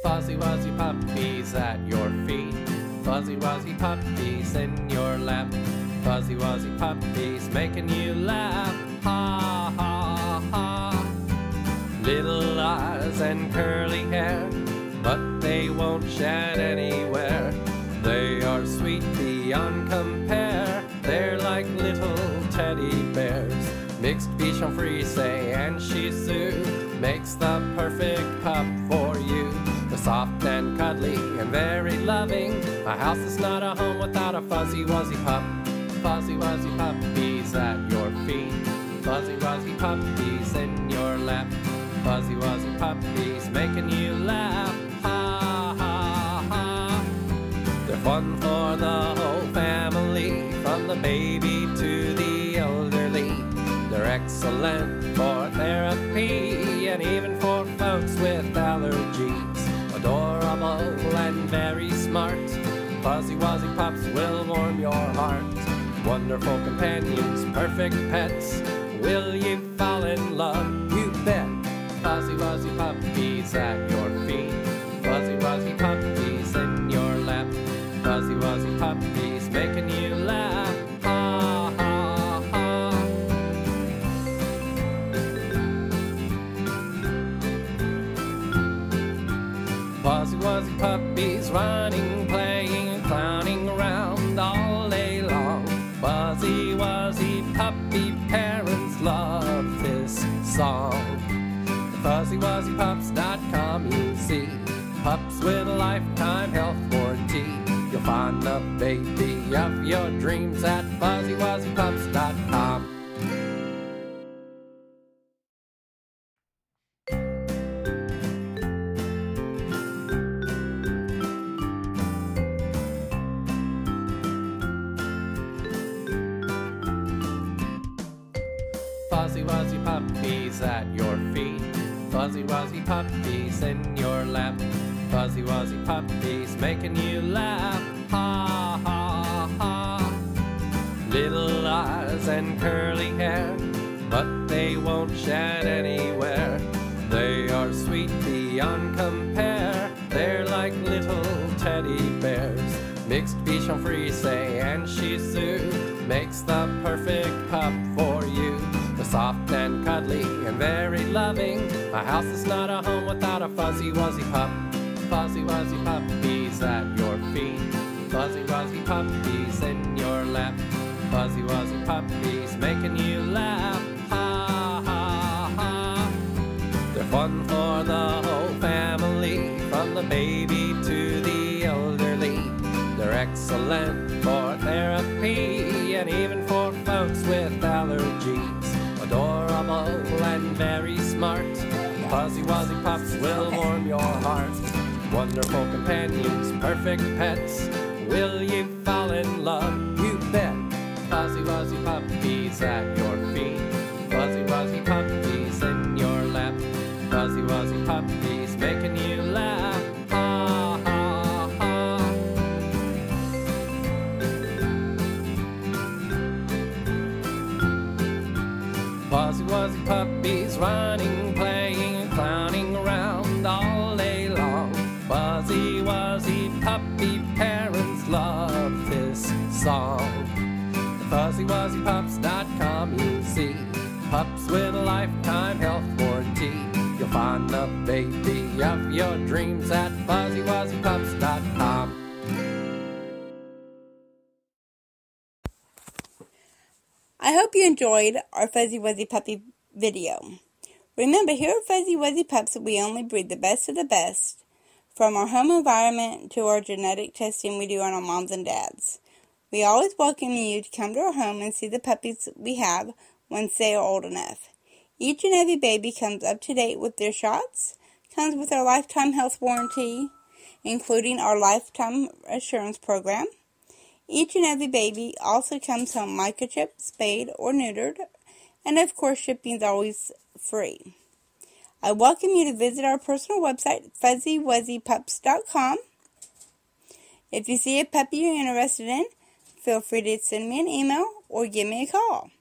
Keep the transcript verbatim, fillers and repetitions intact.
FuzzyWuzzy Puppies at your feet. FuzzyWuzzy Puppies in your lap. FuzzyWuzzy Puppies making you laugh. Ha ha ha. Little eyes and curly hair, but they won't shed anywhere. They are sweet beyond compare. They're like little teddy bears. Mixed Bichon Frise and Shih Tzu makes the perfect pup for you. They're soft and cuddly and very loving. A house is not a home without a FuzzyWuzzy pup. FuzzyWuzzy Puppies at your feet. FuzzyWuzzy Puppies in your lap. FuzzyWuzzy Puppies making you laugh. Ha ha ha. They're fun for the whole family, from the baby to the elderly. They're excellent for therapy and even for folks with allergies. Adorable and very smart, FuzzyWuzzy Pups will warm your heart. Wonderful companions, perfect pets. Will you fall in love? You bet. FuzzyWuzzy Puppies at your feet. FuzzyWuzzy Puppies in your lap. FuzzyWuzzy Puppies making you laugh. Ha ha ha. FuzzyWuzzy Puppies running, playing, clowning around all day long. FuzzyWuzzy Puppy parents love this song. Fuzzy Wuzzy Pups dot com, you'll see pups with a lifetime health warranty. You'll find the baby of your dreams at Fuzzy Wuzzy Pups dot com. FuzzyWuzzy Puppies at your feet. FuzzyWuzzy Puppies in your lap. FuzzyWuzzy Puppies making you laugh. Ha ha ha. Little eyes and curly hair, but they won't shed anywhere. They are sweet beyond compare. They're like little teddy bears. Mixed Bichon Frise and Shih Tzu makes the perfect pup for you. They're soft and cuddly and very loving. A house is not a home without a FuzzyWuzzy pup. FuzzyWuzzy Puppies at your feet. FuzzyWuzzy Puppies in your lap. FuzzyWuzzy Puppies making you laugh. Ha ha ha. They're fun for the whole family, from the baby to the elderly. They're excellent for therapy and even for folks with allergies. Adorable and very smart, FuzzyWuzzy Pups will warm your heart. Wonderful companions, perfect pets. Will you fall in love? You bet. FuzzyWuzzy Puppies at your feet. FuzzyWuzzy Puppies in your lap. FuzzyWuzzy Puppies making you laugh. Ha ha ha. FuzzyWuzzy Puppies running, playing, clowning around all day long. FuzzyWuzzy Puppy parents love this song. Fuzzy Wuzzy Pups dot com, you'll see pups with a lifetime health warranty. You'll find the baby of your dreams at Fuzzy Wuzzy Pups dot com. I hope you enjoyed our FuzzyWuzzy Puppy video. Remember, here at FuzzyWuzzy Pups, we only breed the best of the best. From our home environment to our genetic testing we do on our moms and dads. We always welcome you to come to our home and see the puppies we have once they are old enough. Each and every baby comes up to date with their shots, comes with our lifetime health warranty, including our lifetime assurance program. Each and every baby also comes home microchipped, spayed, or neutered, and of course shipping is always free. I welcome you to visit our personal website, Fuzzy Wuzzy Pups dot com. If you see a puppy you're interested in, feel free to send me an email or give me a call.